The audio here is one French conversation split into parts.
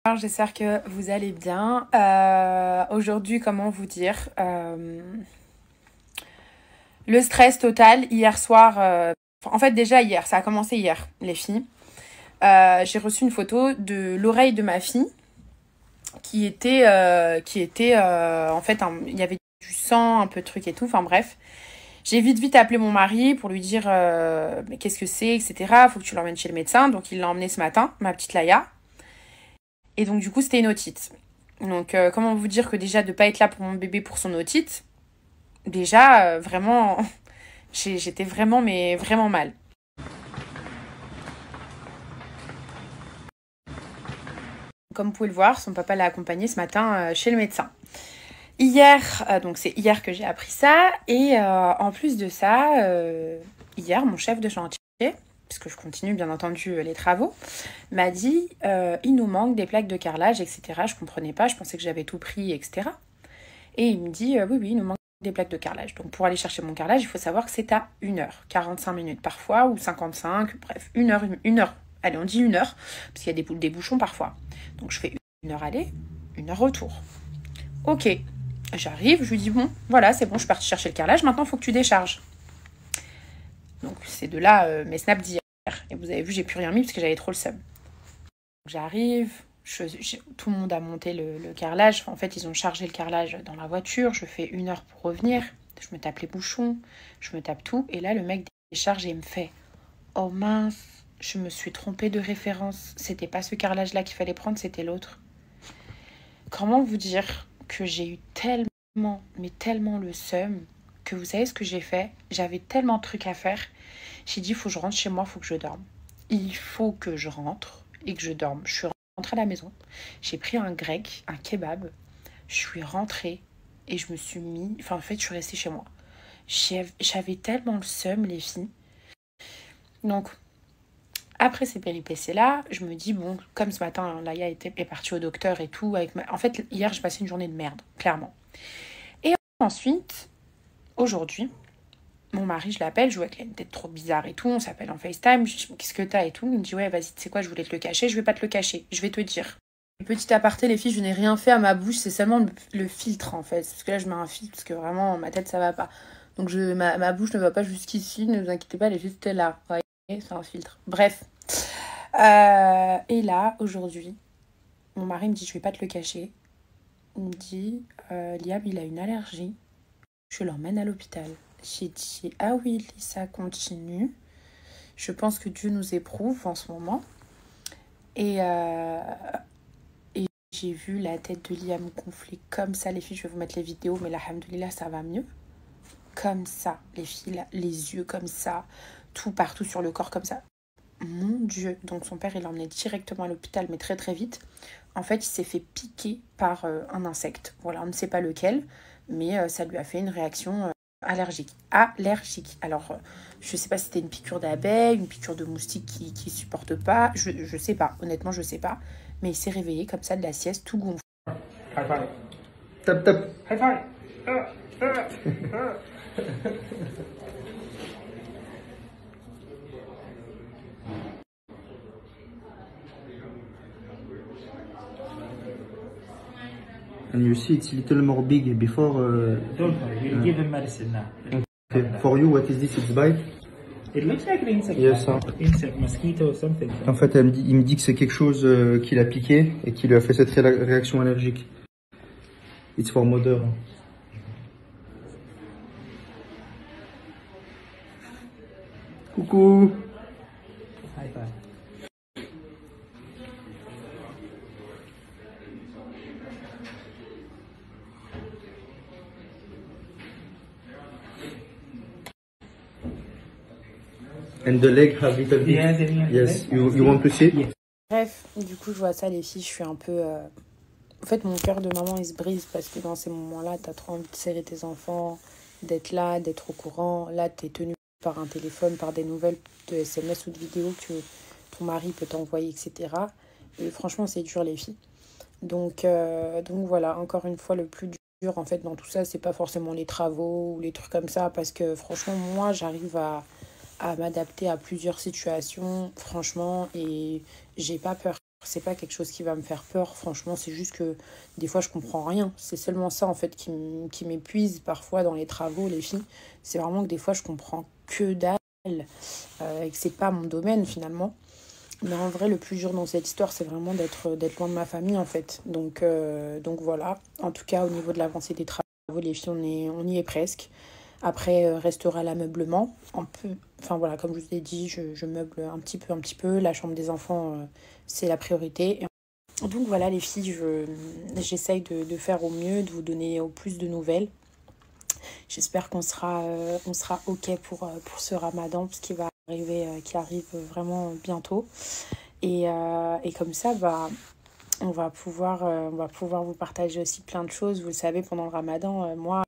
J'espère que vous allez bien. Aujourd'hui, comment vous dire, le stress total hier soir. En fait, déjà hier, ça a commencé hier, les filles. J'ai reçu une photo de l'oreille de ma fille qui était en fait, il y avait du sang, un peu de trucs et tout. Enfin bref, j'ai vite appelé mon mari pour lui dire mais qu'est-ce que c'est, etc. Faut que tu l'emmènes chez le médecin. Donc il l'a emmené ce matin, ma petite Laïa. Et donc du coup, c'était une otite. Donc, comment vous dire que déjà de pas être là pour mon bébé pour son otite, déjà, vraiment, j'étais vraiment, mais vraiment mal. Comme vous pouvez le voir, son papa l'a accompagné ce matin chez le médecin. Hier, donc c'est hier que j'ai appris ça, et en plus de ça, hier, mon chef de chantier, puisque je continue bien entendu les travaux, m'a dit il nous manque des plaques de carrelage, etc. Je comprenais pas, je pensais que j'avais tout pris, etc. Et il me dit oui, il nous manque des plaques de carrelage. Donc pour aller chercher mon carrelage, il faut savoir que c'est à 1 heure, 45 minutes parfois, ou 55, bref, 1 heure, 1 heure. Allez, on dit 1 heure, parce qu'il y a des bouchons parfois. Donc je fais 1 heure aller, 1 heure retour. Ok, j'arrive, je lui dis bon, voilà, c'est bon, je suis partie chercher le carrelage, maintenant il faut que tu décharges. Donc c'est de là mes snaps d'hier. Et vous avez vu, j'ai plus rien mis parce que j'avais trop le seum. J'arrive, tout le monde a monté le carrelage. En fait, ils ont chargé le carrelage dans la voiture. Je fais 1 heure pour revenir. Je me tape les bouchons, je me tape tout. Et là, le mec décharge et il me fait « Oh mince, je me suis trompée de référence. C'était pas ce carrelage-là qu'il fallait prendre, c'était l'autre. » Comment vous dire que j'ai eu tellement, mais tellement le seum que vous savez ce que j'ai fait? J'avais tellement de trucs à faire. J'ai dit « Faut que je rentre chez moi, faut que je dorme. Il faut que je rentre et que je dorme. » Je suis rentrée à la maison. J'ai pris un grec, un kebab. Je suis rentrée et je me suis mis... Enfin, en fait, je suis restée chez moi. J'avais tellement le seum, les filles. Donc, après ces péripéties-là, je me dis, bon, comme ce matin, Laïa est partie au docteur et tout. En fait, hier, j'ai passé une journée de merde, clairement. Et ensuite, aujourd'hui, mon mari, je l'appelle, je vois qu'il a une tête trop bizarre et tout. On s'appelle en FaceTime. Je dis, qu'est-ce que t'as et tout. Il me dit, ouais, vas-y, tu sais quoi, je voulais te le cacher. Je vais pas te le cacher. Je vais te dire. Petit aparté, les filles, je n'ai rien fait à ma bouche. C'est seulement le filtre, en fait. Parce que là, je mets un filtre parce que vraiment, ma tête, ça va pas. Donc, ma bouche ne va pas jusqu'ici. Ne vous inquiétez pas, elle est juste là. Vous voyez, c'est un filtre. Bref. Et là, aujourd'hui, mon mari me dit, je vais pas te le cacher. Il me dit, Liam, il a une allergie. Je l'emmène à l'hôpital. J'ai dit, ah oui, ça continue. Je pense que Dieu nous éprouve en ce moment. Et j'ai vu la tête de Liam gonfler comme ça. Les filles, je vais vous mettre les vidéos, mais alhamdoulilah, ça va mieux. Comme ça, les filles, là, les yeux comme ça, tout partout sur le corps comme ça. Mon Dieu. Donc son père, il l'a emmené directement à l'hôpital, mais très vite. En fait, il s'est fait piquer par un insecte. Voilà, on ne sait pas lequel, mais ça lui a fait une réaction allergique. Alors, je sais pas si c'était une piqûre d'abeille, une piqûre de moustique qui supporte pas. Je sais pas. Honnêtement, je sais pas. Mais il s'est réveillé comme ça de la sieste, tout gonflé. High five. Tap tap. High five. And you see it's a little more big before. Don't worry, we'll give him medicine now. Okay. For you, what is this? It's bite? It looks like an insect. Yes, sir. Insect, mosquito, something. En fait, il me dit que c'est quelque chose qui l'a piqué et qui lui a fait cette réaction allergique. It's for mother. Coucou. High five. And the leg has little bit. Yes, you want to see? Yes. Bref, du coup, je vois ça, les filles, je suis un peu... En fait, mon cœur de maman, il se brise parce que dans ces moments-là, t'as trop envie de serrer tes enfants, d'être là, d'être au courant. Là, t'es tenu par un téléphone, par des nouvelles de SMS ou de vidéos que ton mari peut t'envoyer, etc. Et franchement, c'est dur, les filles. Donc voilà, encore une fois, le plus dur, en fait, dans tout ça, c'est pas forcément les travaux ou les trucs comme ça, parce que franchement, moi, j'arrive à m'adapter à plusieurs situations, franchement, et j'ai pas peur. C'est pas quelque chose qui va me faire peur, franchement, c'est juste que des fois je comprends rien. C'est seulement ça en fait qui m'épuise parfois dans les travaux, les filles. C'est vraiment que des fois je comprends que dalle et que c'est pas mon domaine finalement. Mais en vrai, le plus dur dans cette histoire, c'est vraiment d'être loin de ma famille en fait. Donc voilà. En tout cas, au niveau de l'avancée des travaux, les filles, on y est presque. Après, restera l'ameublement. Enfin voilà, comme je vous ai dit, je meuble un petit peu. La chambre des enfants, c'est la priorité. Donc voilà les filles, j'essaye de faire au mieux, de vous donner au plus de nouvelles. J'espère qu'on sera OK pour ce ramadan, parce qu'il va arriver, qui arrive vraiment bientôt. Et comme ça, on va pouvoir vous partager aussi plein de choses. Vous le savez, pendant le ramadan, moi...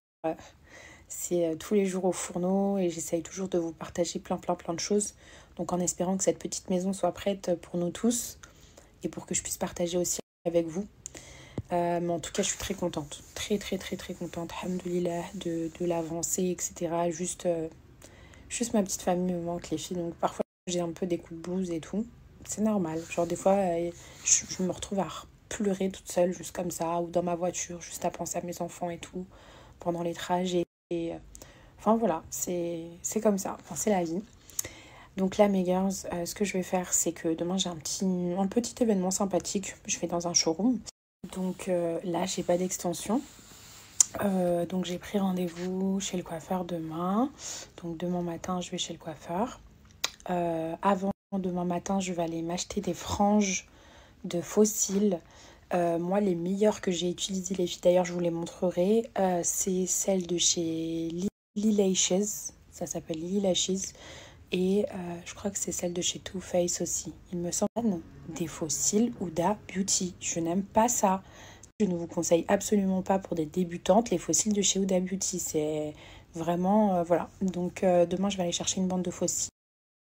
c'est tous les jours au fourneau et j'essaye toujours de vous partager plein de choses. Donc en espérant que cette petite maison soit prête pour nous tous et pour que je puisse partager aussi avec vous. Mais en tout cas, je suis très contente. Très contente, alhamdoulilah, de l'avancée, etc. Juste ma petite famille me manque, les filles. Donc parfois, j'ai un peu des coups de blues et tout. C'est normal. Genre des fois, je me retrouve à pleurer toute seule, juste comme ça, ou dans ma voiture, juste à penser à mes enfants et tout, pendant les trajets. Et enfin voilà, c'est comme ça, enfin, c'est la vie. Donc là mes girls, ce que je vais faire, c'est que demain j'ai un petit événement sympathique. Je vais dans un showroom. Donc là j'ai pas d'extension. Donc j'ai pris rendez-vous chez le coiffeur demain. Donc demain matin je vais chez le coiffeur. Avant demain matin je vais aller m'acheter des franges de faux cils. Moi, les meilleures que j'ai utilisées, les filles, d'ailleurs, je vous les montrerai. C'est celles de chez Lily Lashes. Ça s'appelle Lily Lashes. Et je crois que c'est celle de chez Too Faced aussi. Il me semble des faux cils Huda Beauty. Je n'aime pas ça. Je ne vous conseille absolument pas pour des débutantes les faux cils de chez Huda Beauty. C'est vraiment... voilà. Donc, demain, je vais aller chercher une bande de faux cils.